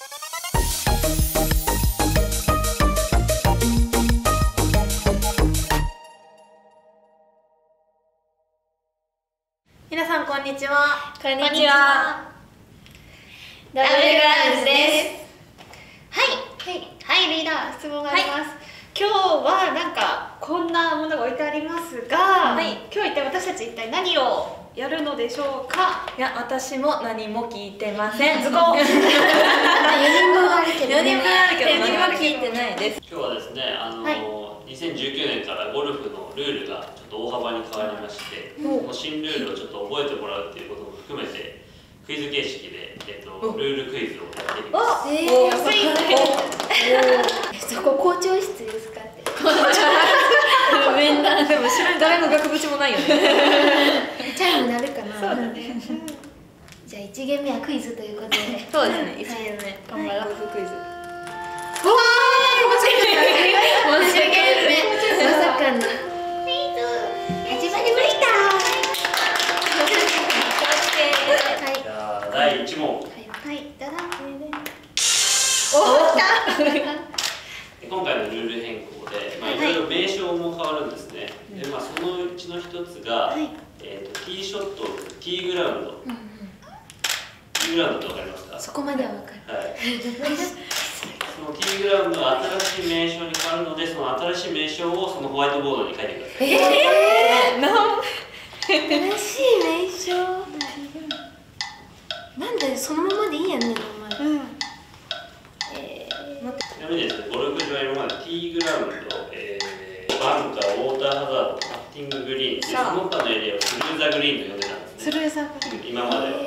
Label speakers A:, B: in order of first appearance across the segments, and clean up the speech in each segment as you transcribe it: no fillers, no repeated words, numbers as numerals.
A: 皆さんこんにちは。
B: こんにちは。ダブルグラウンズです。
A: はい、リーダー質問があります。今日はなんかこんなものが置いてありますが、今日一体私たち一体何をやるのでしょうか。
B: いや、私も何も聞いてません。
A: ズコ。
C: 4人分あるけど、
B: 4人分あるけど何も聞いてないです。
D: 今日はですね、2019年からゴルフのルールがちょっと大幅に変わりまして、この新ルールをちょっと覚えてもらうっていうことも含めてクイズ形式で、ルールクイズをやっていきます。
C: そこ校長室ですかって。
B: みんなでも知らん、誰の額縁もないよね。
C: チャイム鳴るかな。
A: そうだね。
C: じゃあ1ゲーム目はクイズということで。
B: そうですね、1ゲーム目頑張ろう。ゴルフクイズ。
C: まさかの。始まりました。
D: じゃあ第1問。
C: ダダン。
D: 今回のルール変更で、いろいろ名称も変わるんですね。で、そのうちの一つが、ティーショット、ティーグラウンド。ティーグラウンドってわかりますか？
C: そこまではわかる。
D: はい。そのティーグラウンドが新しい名称に変わるので、その新しい名称をそのホワイトボードに書いてください。
C: 新しい名称。なんでそのままでいいやねん、お前。
D: ちなみにですね、ゴルフ場は今までティーグラウンド、バンカー、ウォーターハザード、パッティンググリーン、その他のエリアをスルーザグリーンと呼んでたんですね。
A: スルーザグリーン。
D: 今までは。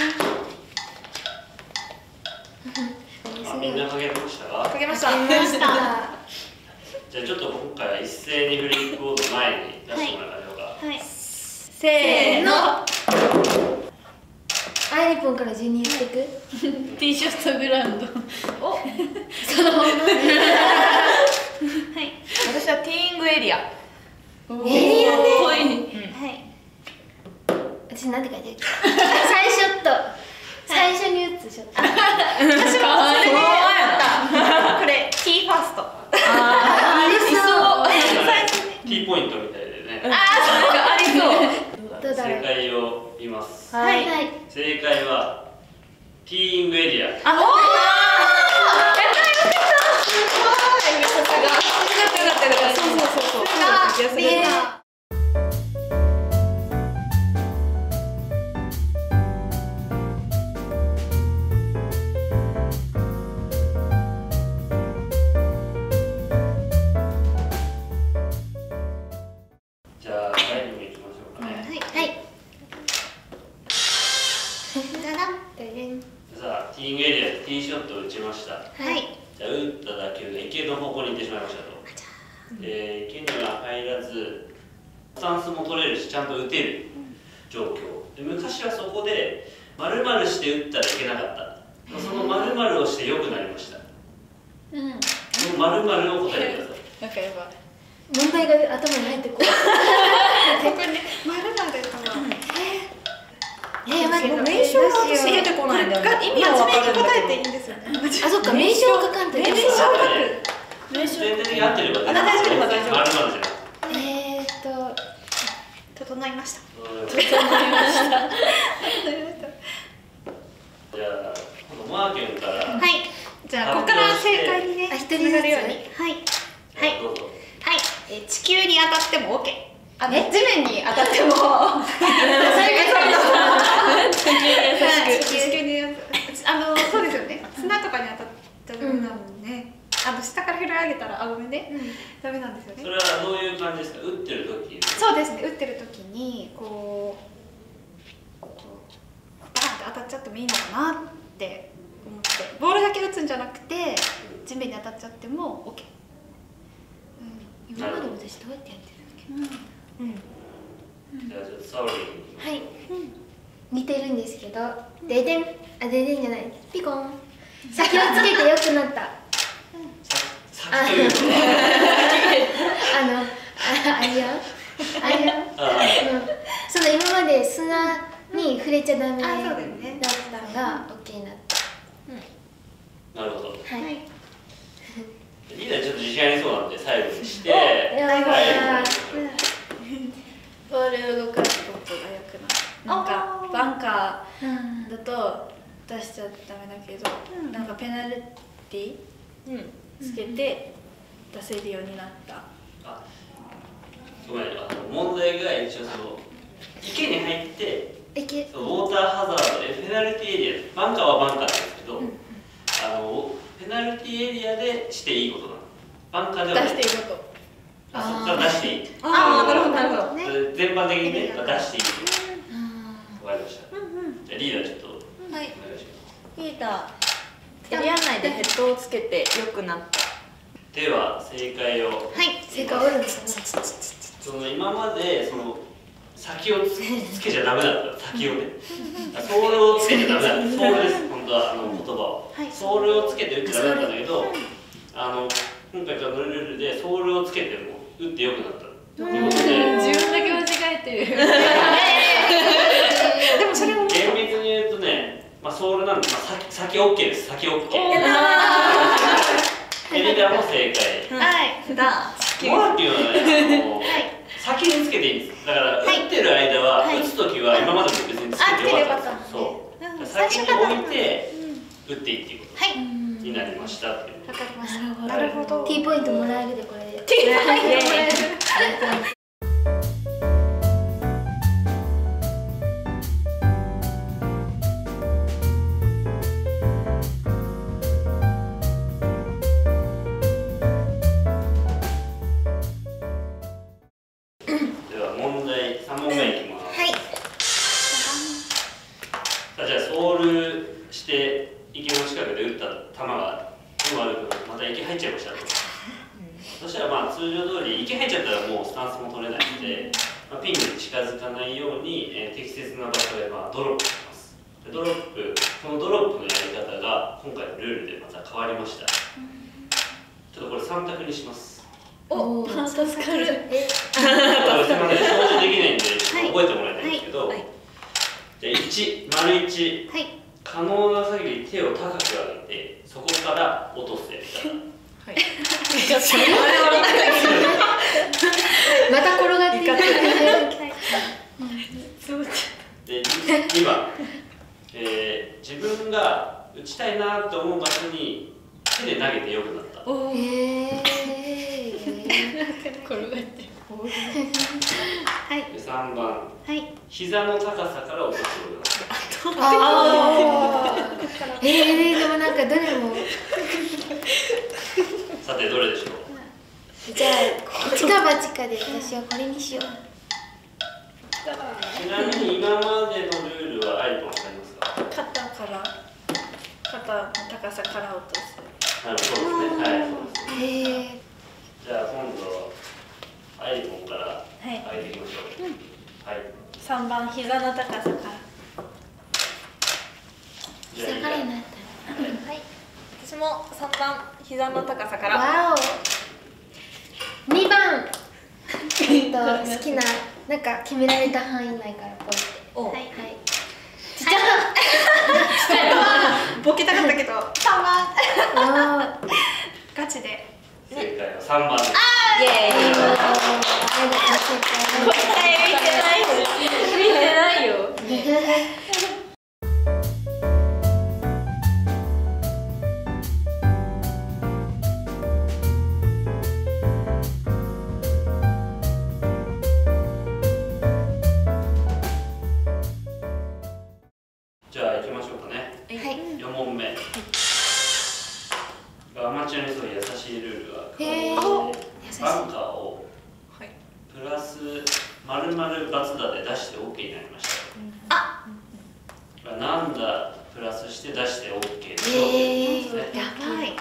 D: みんな書けましたか？
A: 書けました。
D: じゃあちょっと今回は一斉にフリップボード前に出してもらいましょうか。
B: せーの。
C: アイリポンから順に言ってく。
B: ティーショットグラウンド。
A: お、
C: そのまま。
B: 私はティーイングエリア。
C: エリアね。
A: はい。
C: 私なんて書いてるっけ。最初と最初に打つショット。
A: 私もそれでこれティーファースト。
C: ありそう。
D: ティーポイントみたいでね。
B: ありそう。
C: どうだろう。
D: 正解を言います。
C: はい。
D: 正解はティーイングエリア。じゃあ第2問いきましょうかね。さあ、ティーイングエリアでティーショットを打ちました。じゃあ打った打球が池の方向に行ってしまいましたと。池には入らず、スタンスも取れるし、ちゃんと打てる状況。で、昔はそこで丸々して打ったらいけなかった。その丸々をして良くなりました。その丸々を答えてください。
B: なんかやばい。
C: 問題が頭に入ってこない。
A: ここに丸々かな。
C: 待って、
B: 名称が私出てこないんだよね。
A: 意味を真面目に答えていいんですよね。
C: あ、そっか、名称を書かんといけない。
D: 全体的に合ってれば大丈夫。丸々じゃない。
A: 整いました。
D: じゃあ、マーケンから。
A: はい。じゃあここから正解にね、つながるように。
D: どうぞ。
A: 地球に当たっても OK。地面に当たっても。そうですよね。砂とかに当たったらダメなのね。下から拾い上げたらごめんね。ダメなんですよね。
D: それはどういう感じですか？打ってる時。
A: そうですね。打ってる時にこうバーンって当たっちゃってもいいのかなって思って、ボールだけ打つんじゃなくて地面に当たっちゃっても OK。
C: 今まで私どうやってやってたっけ。
D: じゃあサウリー。
C: はい。似てるんですけど、デデン、デデンじゃない、ピコン。先をつけて良くなった。
D: 先というと
C: あれよ。その今まで砂に触れちゃダメだったのが OK になった。
D: なるほど。
C: はい
D: リーダーちょっと自信ありそうなんで最後にして
C: やばい
A: ボールを動かすことがよくない。なんかバンカーだと出しちゃダメだけど、なんかペナルティつけて出せるようになった。
D: あ、ごめん、問題が一応池に入ってウォーターハザードでペナルティエリア、バンカーはバンカーなんですけど、ペナルティエリアでしていいことなの。バンカーではない。
A: 出していいこと。
D: そこから出していい。
A: ああ、なるほどなるほど。
D: 全般的にね、出していい。わかりました。じゃあリーダーちょっとお願いします。
B: リーダー、エリア内でヘッドをつけて良くなった。
D: では正解を。
C: はい、正解おるんです
D: 今まで先をつけちゃダメだった。先をね。ソールをつけちゃダメだった。ソールです。本当は言葉を。ソールをつけて打っちゃダメだったんだけど、今回からのルールでソールをつけても打って良くなったということで。
A: 自分だけ間違えてる。でもそれも
D: 厳密に言うとね、ソールなんで、先 OK です。先 OK。リーダーも正解。
A: はい。
D: モアっていうのはね、先につけていいんです。だから打ってる間は、打つときは今までも別につけてよかったんです。そう。先に置いて打っていいっていうことになりましたっていう。
A: わかりました。なるほど。
C: T ポイントもらえるでこれで。
A: T ポイントもらえる。
D: では問題3問目いきます。
C: はい。
D: じゃあソールして池の近くで打った球が今あるけどまた池入っちゃいましたと。そしたら通常通り池入っちゃったらもうスタンスも取れないので、ピンに近づかないように、適切な場所でドロップします。でこのドロップのやり方が今回のルールでまた変わりました。ちょっとこれ3択にします。
A: お、助かる。
D: すみません、表示できないんで覚えてもらいたいんですけど、じゃあ1、丸1、可能な限り手を高く上げてそこから落とすやり方。
C: また転がっていく。
D: で2番、自分が打ちたいなと思う場所に手で投げてよくなった。
A: 転がって
D: で3番、膝の高さから落とすようになった。
C: でもなんかどれも。
D: さてどれでしょう。
C: じゃあ一か八かで私はこれにしよう。
D: ちなみに今までのルールはアイコンわかりますか。
A: 肩の高さから落とす。
D: そうですね。はい、そうですね。じゃあ今度アイコンから上げていきましょう。はい。
A: 3番膝の高さから。
C: 下からになった。
B: はい。私も3番膝の高さから。
C: わお。2番。好きななんか決められた範囲内からポイって。はい。ちっちゃ
A: ボケたかったけど3番。ガチで。
D: 正解は3番です。
B: イエーイ。答え見てないよ。
D: じゃあ行きましょうかね。4問目。アマチュアにすごい優しいルールが変わってバンカーをプラス丸々×打で出して OK になりました。なんだプラスして出して OK ですね。
A: やばい。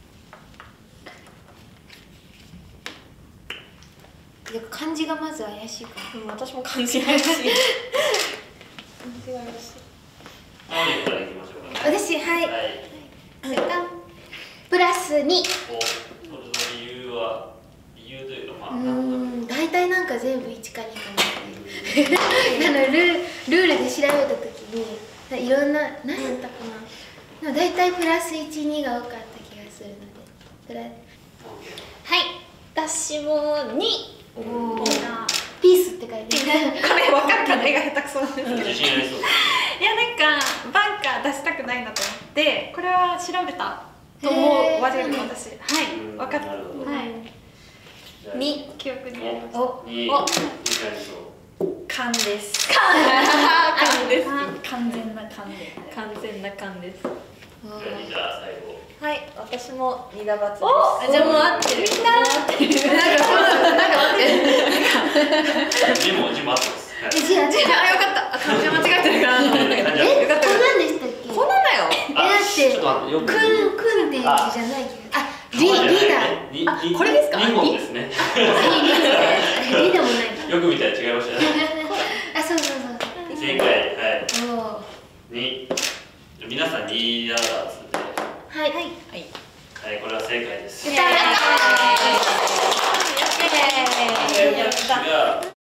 C: 漢字がまず怪しいか
B: ら。私も漢字怪しい。
D: マリからいきましょうかね。
C: 私プラス2。
D: これの理由というか
C: 大体なんか全部1か2かなのルールで調べた時にいろんな何やったかなでも大体プラス1、2が多かった気がするのでプラ
B: はい、私も2。
C: ピースって書いてある。
A: これ分かるかな、絵が下手くそなんですけど、
D: 自信ありそう。
A: いやなんかバンカー出したくないなと思ってこれは調べたと思われる私、はい分かった、
D: なるほど。
A: はいに記憶にありました。
D: に、自信ありそう。
B: 勘です。
A: 勘です。完全な勘で。
B: 完全な勘です。
D: じゃあ最後。
B: はい、私もニダバツです。
A: お、じゃあもう合ってる。みんな合ってる。なんか合ってる。
D: 字も合ってます。
C: じゃあ
A: あ、よかった。漢字間違えてるかなと思ったけど。
C: こんなんでしたっけ？
B: こんなだよ。
C: だって
D: ちょっと待って、よく。
C: くんっていう字じゃないけど、あ、リだ。
B: あ、これですか？
D: 2本ですね。
C: リでもない。
D: よく見たら違いましたね。
C: あ、そう。
D: 正解、はい。
C: お
D: 2。皆さん2だっつって。
C: はい。
B: はい。
D: はい、これは正解です。
B: やったー。
D: 私が